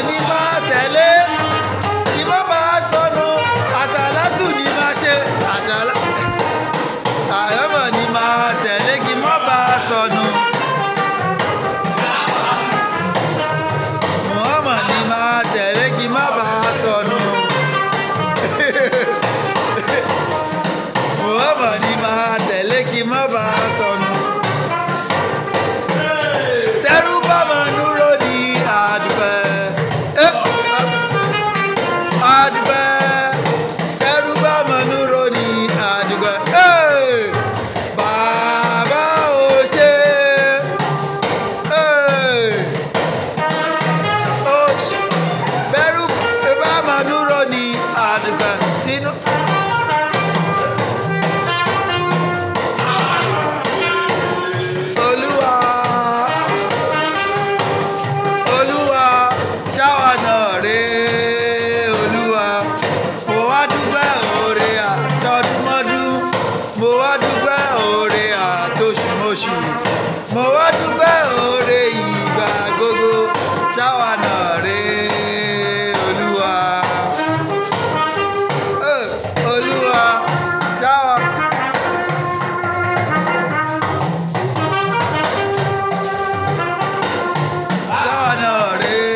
ni máa tẹ̀lé kí má bàa sọnù àsàlátù ni máa ṣe àyọ̀mọ̀ ni máa tẹ̀lé kí má bàa sọnù. Muhammad ni máa tẹ̀lé kí má bàa sọnù. Muhammad ni máa tẹ̀lé kí má bàa sọnù. Tẹ́rù bá máa dúró ní àdúpẹ́. Àdúpẹ́. Tẹ́rù bá máa dúró ní àdúpẹ́. Bàbá ò ṣe. Ó ṣe. Tẹ́rù bá máa dúró ní àdúpẹ́. Tinú. Ṣáwa náà rè é Olúwa, mo wá dúpẹ́ oore àtọdúnmọ́dún, mo wá dúpẹ́ oore àtoṣùmọṣù, mo wá dúpẹ́ oore ìgbà gbogbo. Ṣáwa náà rè é Olúwa, Olúwa ṣáwa. Ṣáwa náà rè é.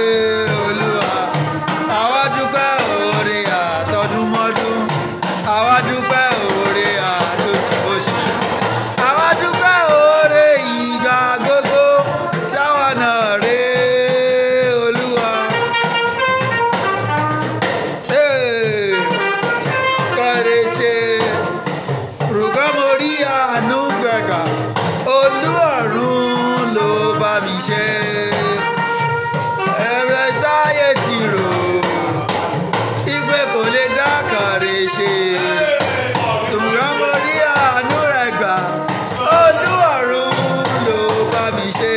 Àwa dúpẹ́ oore àtòṣùbọ̀ṣù, àwa dúpẹ́ oore ìgbà gbogbo. Ṣáwa náà rè é Olúwa. Kọ́re ṣe rògbọ́n mo rí àánú gbẹ̀gbà, Olú ọ̀run ló bá mi ṣe. Ẹ̀rẹ̀ táyé ti rò ìgbé kò lè dá Kọ́re ṣe. Ṣùgbọ́n mo rí àánú rẹ̀ gbà, Olú ọ̀run ló bá mi ṣe.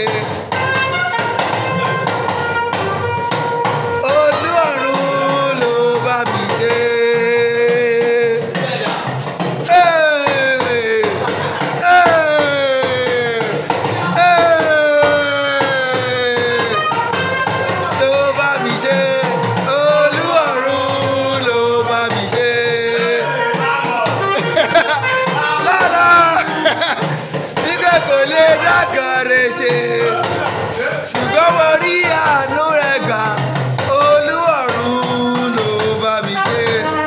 Olú ọ̀run ló bá mi ṣe. Ló bá mi ṣe. Olú ọ̀run ló bá mi ṣe. Lára ìgbé kò lè dá Kọ́re ṣe. Ṣùgbọ́n mo rí àánú rẹ̀ gbà, Olú ọ̀run ló bá mi ṣe.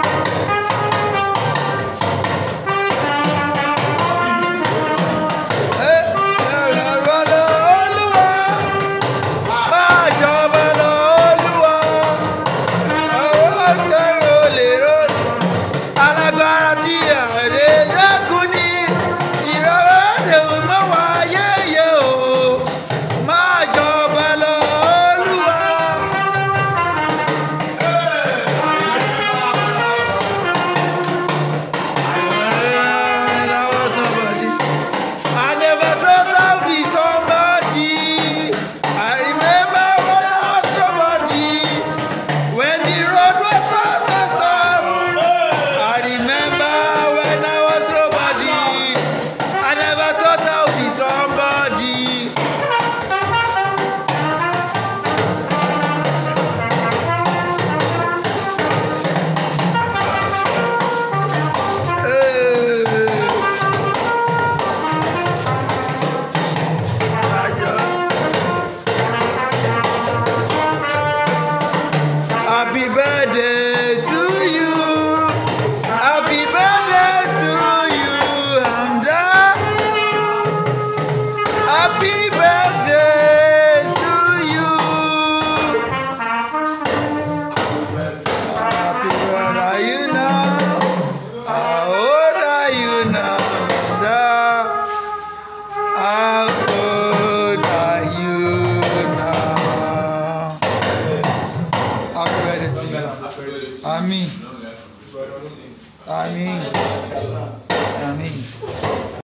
Ọ̀rọ̀ lọ Olúwa, máa jọba lọ Olúwa. Ọwọ́ tẹ̀rù lè rò alágbára tí ààrẹ yẹ́kùn ní ìrọ̀rọ̀ ẹ̀dẹ̀wò mọ́ wá yẹ́yẹ́ o. Máa jọba lọ Olúwa. I never thought I'd be somebody. I remember when I was nobody. When the road was rough and tough. I remember when I was nobody. I never thought I'd be somebody. Happy birthday to you. Happy birthday to you, Hamda. Happy birthday to you. Happy birthday, are you now? How old are you now, Hamda? How old are you now? Happy birthday to you. Àmín. Àmín. Àmín.